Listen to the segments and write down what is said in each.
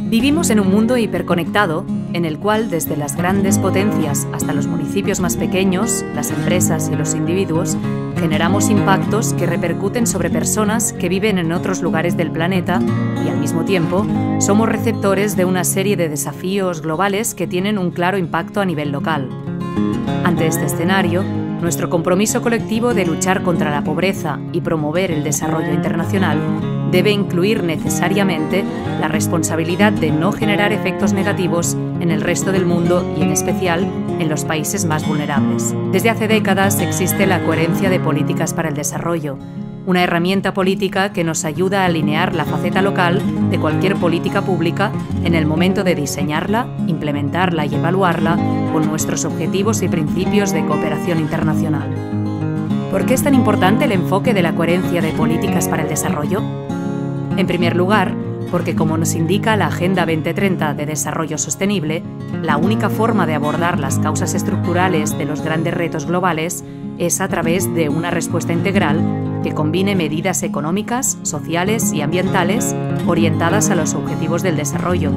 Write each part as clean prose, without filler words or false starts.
Vivimos en un mundo hiperconectado en el cual desde las grandes potencias hasta los municipios más pequeños, las empresas y los individuos, generamos impactos que repercuten sobre personas que viven en otros lugares del planeta y al mismo tiempo somos receptores de una serie de desafíos globales que tienen un claro impacto a nivel local. Ante este escenario, nuestro compromiso colectivo de luchar contra la pobreza y promover el desarrollo internacional debe incluir necesariamente la responsabilidad de no generar efectos negativos en el resto del mundo y en especial en los países más vulnerables. Desde hace décadas existe la coherencia de políticas para el desarrollo, una herramienta política que nos ayuda a alinear la faceta local de cualquier política pública en el momento de diseñarla, implementarla y evaluarla con nuestros objetivos y principios de cooperación internacional. ¿Por qué es tan importante el enfoque de la coherencia de políticas para el desarrollo? En primer lugar, porque como nos indica la Agenda 2030 de Desarrollo Sostenible, la única forma de abordar las causas estructurales de los grandes retos globales es a través de una respuesta integral que combine medidas económicas, sociales y ambientales orientadas a los objetivos del desarrollo.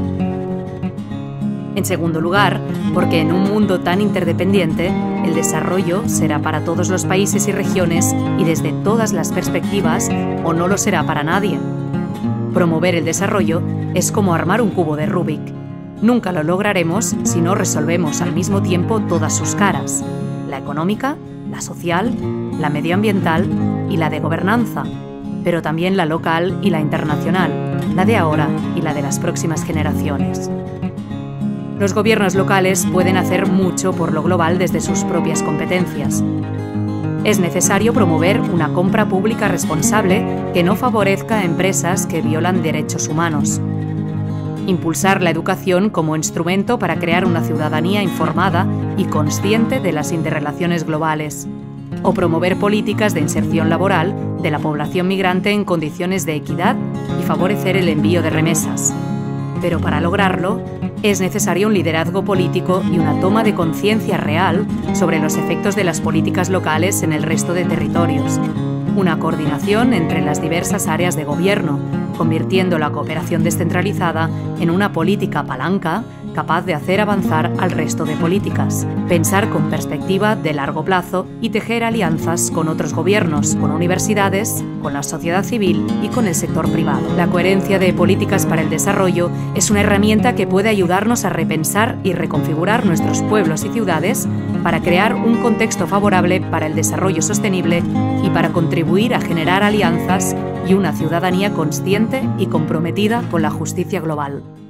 En segundo lugar, porque en un mundo tan interdependiente, el desarrollo será para todos los países y regiones y desde todas las perspectivas, o no lo será para nadie. Promover el desarrollo es como armar un cubo de Rubik. Nunca lo lograremos si no resolvemos al mismo tiempo todas sus caras: la económica, la social, la medioambiental y la de gobernanza, pero también la local y la internacional, la de ahora y la de las próximas generaciones. Los gobiernos locales pueden hacer mucho por lo global desde sus propias competencias. Es necesario promover una compra pública responsable que no favorezca a empresas que violan derechos humanos. Impulsar la educación como instrumento para crear una ciudadanía informada y consciente de las interrelaciones globales. O promover políticas de inserción laboral de la población migrante en condiciones de equidad y favorecer el envío de remesas. Pero para lograrlo, es necesario un liderazgo político y una toma de conciencia real sobre los efectos de las políticas locales en el resto de territorios. Una coordinación entre las diversas áreas de gobierno, convirtiendo la cooperación descentralizada en una política palanca capaz de hacer avanzar al resto de políticas. Pensar con perspectiva de largo plazo y tejer alianzas con otros gobiernos, con universidades, con la sociedad civil y con el sector privado. La coherencia de políticas para el desarrollo es una herramienta que puede ayudarnos a repensar y reconfigurar nuestros pueblos y ciudades para crear un contexto favorable para el desarrollo sostenible y para contribuir a generar alianzas y una ciudadanía consciente y comprometida con la justicia global.